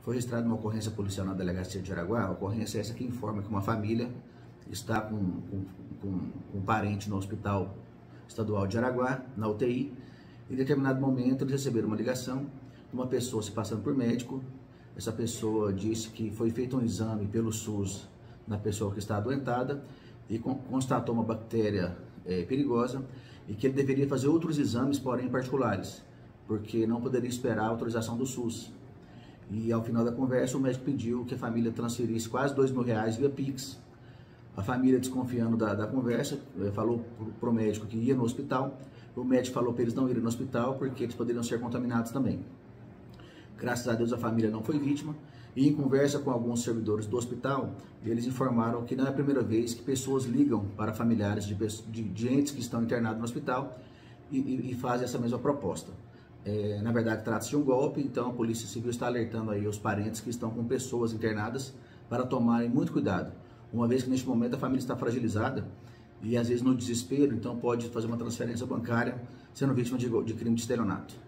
Foi registrada uma ocorrência policial na delegacia de Jaraguá. A ocorrência é essa que informa que uma família está com um parente no hospital estadual de Jaraguá, na UTI. Em determinado momento, eles receberam uma ligação de uma pessoa se passando por médico. Essa pessoa disse que foi feito um exame pelo SUS na pessoa que está adoentada e constatou uma bactéria perigosa e que ele deveria fazer outros exames, porém particulares, porque não poderia esperar a autorização do SUS. E ao final da conversa, o médico pediu que a família transferisse quase R$2.000 via Pix. A família, desconfiando da conversa, falou para o médico que ia no hospital. O médico falou para eles não irem no hospital porque eles poderiam ser contaminados também. Graças a Deus a família não foi vítima. E em conversa com alguns servidores do hospital, eles informaram que não é a primeira vez que pessoas ligam para familiares de entes que estão internados no hospital e fazem essa mesma proposta. Na verdade, trata-se de um golpe, então a Polícia Civil está alertando aí os parentes que estão com pessoas internadas para tomarem muito cuidado, uma vez que neste momento a família está fragilizada e às vezes no desespero, então pode fazer uma transferência bancária sendo vítima de crime de estelionato.